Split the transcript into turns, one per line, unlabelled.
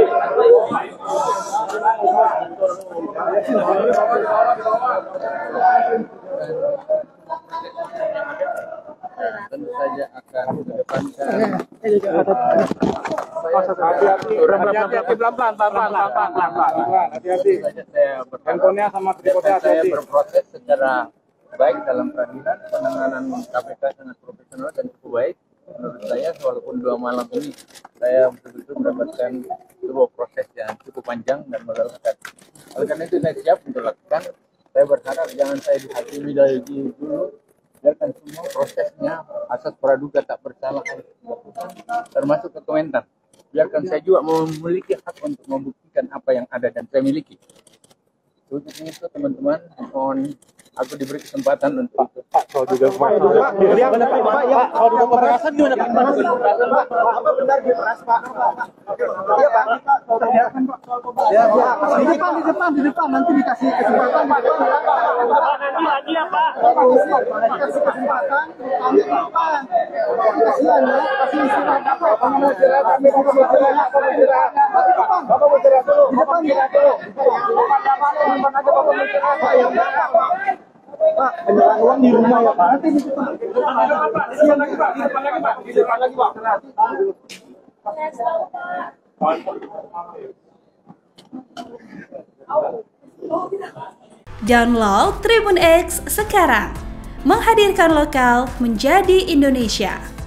Tentu saja akan kedepankan.
Hati-hati, pelan-pelan. Hati-hati.
Saya berproses secara baik dalam peradilan, penanganan KPK sangat profesional dan cukup baik. Menurut saya, walaupun 2 malam ini saya betul-betul mendapatkan sebuah proses yang cukup panjang dan melelahkan. Oleh karena itu saya siap untuk lakukan. Saya berharap jangan saya dihakimi dari dulu. Biarkan semua prosesnya asas praduga tak bersalah termasuk ke Kementan. Biarkan saya juga memiliki hak untuk membuktikan apa yang ada dan saya miliki. Untuk itu teman-teman, mohon aku diberi kesempatan untuk itu.
Kalau juga kalau pemerasan gimana Pak? Apa benar diperas Pak? Iya Pak. Ya di depan nanti dikasih kesempatan. Nanti lagi ya Pak. Kasih kesempatan. Kasihan ya. Kasih istirahat apa? Bapak mau istirahat dulu. Di depan ya. Pak, penyerahan uang di rumah ya Pak. Nanti di depan. Di depan lagi Pak.
Download Tribun X sekarang. Menghadirkan lokal menjadi Indonesia.